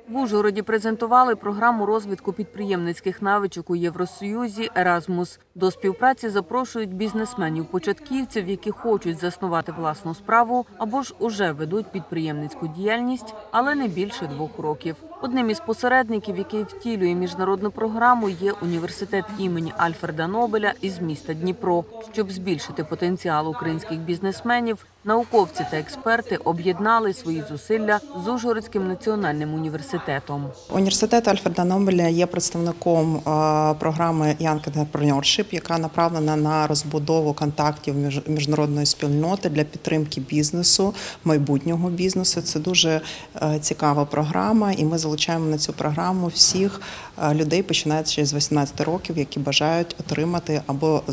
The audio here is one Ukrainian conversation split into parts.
В Ужгороді презентували програму розвитку підприємницьких навичок у Євросоюзі «Еразмус». До співпраці запрошують бізнесменів-початківців, які хочуть заснувати власну справу або ж уже ведуть підприємницьку діяльність, але не більше 2 років. Одним із посередників, який втілює міжнародну програму, є університет імені Альфреда Нобеля із міста Дніпро. Щоб збільшити потенціал українських бізнесменів, науковці та експерти об'єднали свої зусилля з Ужгородським національним університетом. Університет Альфреда Нобеля є представником програми Young Entrepreneurship, яка направлена на розбудову контактів міжнародної спільноти для підтримки бізнесу, майбутнього бізнесу. Це дуже цікава програма, і ми залучаємо на цю програму всіх людей, починаючи з 18 років, які бажають отримати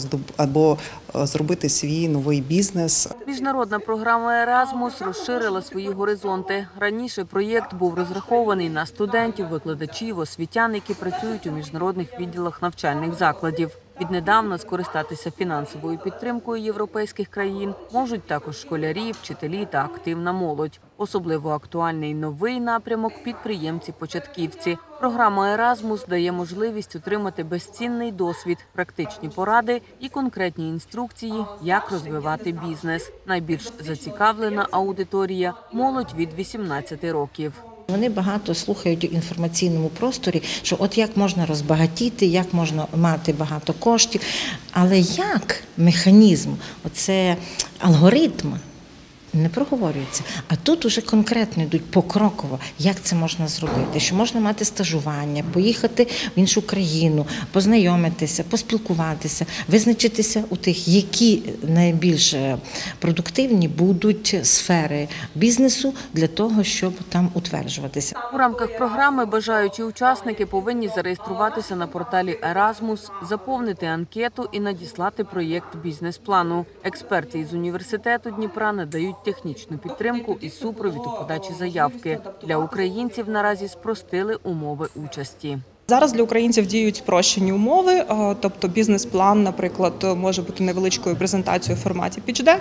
або зробити свій новий бізнес. Міжнародна програма «Еразмус» розширила свої горизонти. Раніше проєкт був розрахований на студентів, викладачів, освітян, які працюють у міжнародних відділах навчальних закладів. Віднедавна скористатися фінансовою підтримкою європейських країн можуть також школярі, вчителі та активна молодь. Особливо актуальний новий напрямок – підприємці-початківці. Програма «Еразмус» дає можливість отримати безцінний досвід, практичні поради і конкретні інструкції, як розвивати бізнес. Найбільш зацікавлена аудиторія – молодь від 18 років. Вони багато слухають у інформаційному просторі, що от як можна розбагатіти, як можна мати багато коштів, але як механізм, оце алгоритм не проговорюється. А тут уже конкретно йдуть покроково, як це можна зробити, що можна мати стажування, поїхати в іншу країну, познайомитися, поспілкуватися, визначитися у тих, які найбільш продуктивні будуть сфери бізнесу для того, щоб там утверджуватися. У рамках програми бажаючі учасники повинні зареєструватися на порталі «Еразмус», заповнити анкету і надіслати проєкт бізнес-плану. Експерти із університету Дніпра надають технічну підтримку і супровід у подачі заявки. Для українців наразі спростили умови участі. Зараз для українців діють спрощені умови, тобто бізнес-план, наприклад, може бути невеличкою презентацією в форматі pitch-deck.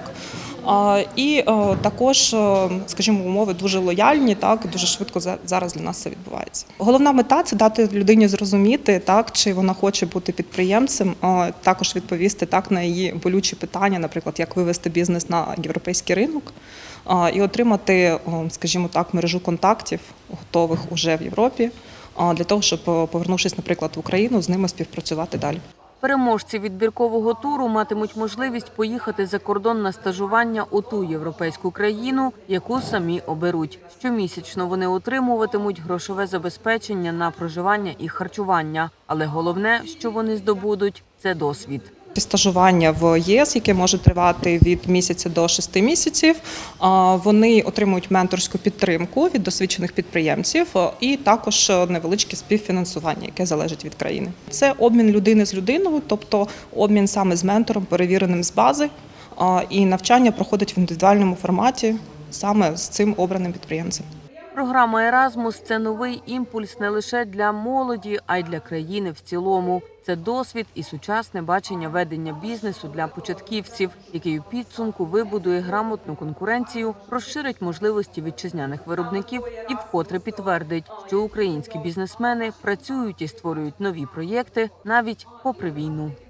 І також, скажімо, умови дуже лояльні, так, дуже швидко зараз для нас це відбувається. Головна мета – це дати людині зрозуміти, так, чи вона хоче бути підприємцем, також відповісти так на її болючі питання, наприклад, як вивести бізнес на європейський ринок і отримати, скажімо так, мережу контактів, готових уже в Європі, для того, щоб, повернувшись, наприклад, в Україну, з ними співпрацювати далі. Переможці відбіркового туру матимуть можливість поїхати за кордон на стажування у ту європейську країну, яку самі оберуть. Щомісячно вони отримуватимуть грошове забезпечення на проживання і харчування. Але головне, що вони здобудуть – це досвід. Стажування в ЄС, яке може тривати від місяця до 6 місяців, вони отримують менторську підтримку від досвідчених підприємців і також невеличке співфінансування, яке залежить від країни. Це обмін людини з людиною, тобто обмін саме з ментором, перевіреним з бази, і навчання проходить в індивідуальному форматі саме з цим обраним підприємцем. Програма «Еразмус» – це новий імпульс не лише для молоді, а й для країни в цілому. Це досвід і сучасне бачення ведення бізнесу для початківців, який у підсумку вибудує грамотну конкуренцію, розширить можливості вітчизняних виробників і вкотре підтвердить, що українські бізнесмени працюють і створюють нові проєкти навіть попри війну.